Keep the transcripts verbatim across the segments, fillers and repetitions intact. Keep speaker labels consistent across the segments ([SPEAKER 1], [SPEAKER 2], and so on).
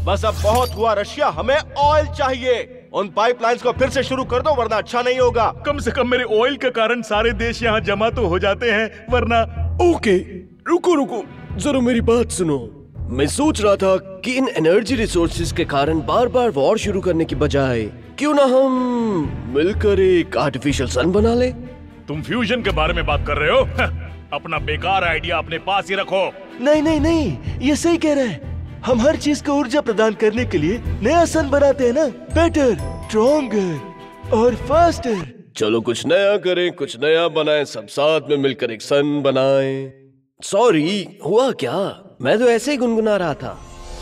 [SPEAKER 1] बस अब बहुत हुआ रशिया, हमें ऑयल चाहिए। उन पाइपलाइंस को फिर से शुरू कर दो वरना अच्छा नहीं होगा।
[SPEAKER 2] कम से कम मेरे ऑयल के कारण सारे देश यहाँ जमा तो हो जाते हैं, वरना।
[SPEAKER 3] ओके, रुको रुको, जरा मेरी बात सुनो। मैं सोच रहा था कि इन एनर्जी रिसोर्सेज के कारण बार बार वॉर शुरू करने की बजाय क्यों ना हम मिलकर एक आर्टिफिशियल सन बना ले।
[SPEAKER 2] तुम फ्यूजन के बारे में बात कर रहे हो? अपना बेकार आइडिया अपने पास ही रखो।
[SPEAKER 1] नहीं नहीं नहीं, ये सही कह रहे हैं। हम हर चीज को ऊर्जा प्रदान करने के लिए नया सन बनाते हैं ना, बेटर, स्ट्रॉन्गर और फास्टर।
[SPEAKER 3] चलो कुछ नया करें, कुछ नया बनाएं, सब साथ में मिलकर एक सन बनाएं। सॉरी, हुआ क्या? मैं तो ऐसे ही गुनगुना रहा था।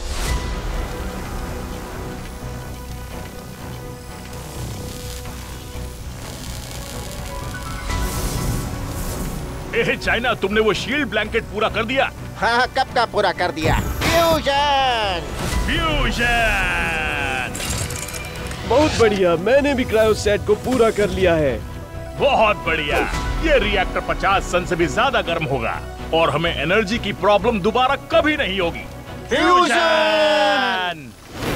[SPEAKER 2] ए चाइना, तुमने वो शील्ड ब्लैंकेट पूरा कर दिया?
[SPEAKER 4] हाँ, कब का पूरा कर दिया। फ्यूजन
[SPEAKER 2] फ्यूजन
[SPEAKER 3] बहुत बढ़िया, मैंने भी क्रायोसेट को पूरा कर लिया है।
[SPEAKER 2] बहुत बढ़िया। ये रिएक्टर पचास सन से भी ज्यादा गर्म होगा और हमें एनर्जी की प्रॉब्लम दोबारा कभी नहीं होगी। फ्यूजन!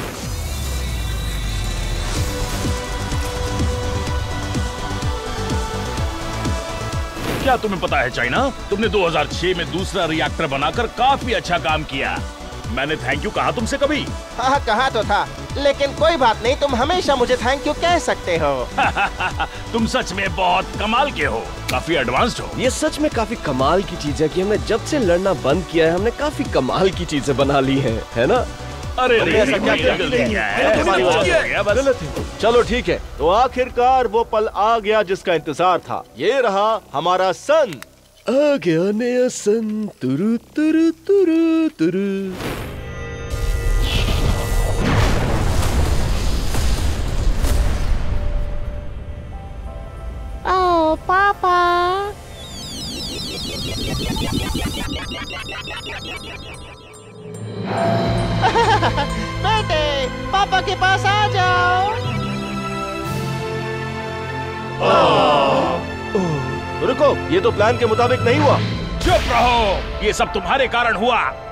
[SPEAKER 2] क्या तुम्हें पता है चाइना, तुमने दो हज़ार छह में दूसरा रिएक्टर बनाकर काफी अच्छा काम किया। मैंने थैंक यू कहा तुमसे कभी?
[SPEAKER 4] हाँ, कहा तो था, लेकिन कोई बात नहीं, तुम हमेशा मुझे थैंक यू कह सकते हो।
[SPEAKER 2] तुम सच में बहुत कमाल के हो, काफी एडवांस्ड हो।
[SPEAKER 3] ये सच में काफी कमाल की चीज है कि हमने जब से लड़ना बंद किया है, हमने काफी कमाल की चीजें बना ली हैं, है ना?
[SPEAKER 2] अरे
[SPEAKER 1] ऐसा क्या किया? गलत है। चलो ठीक है, तो आखिरकार वो पल आ गया जिसका इंतजार था। ये रहा हमारा सन।
[SPEAKER 3] आ गया नया सन, तुरु तुरु तुरु तुरु।
[SPEAKER 4] ओ पापा। बेटे, पापा के पास आ जाओ।
[SPEAKER 1] रुको, ये तो प्लान के मुताबिक नहीं हुआ।
[SPEAKER 2] चुप रहो, ये सब तुम्हारे कारण हुआ।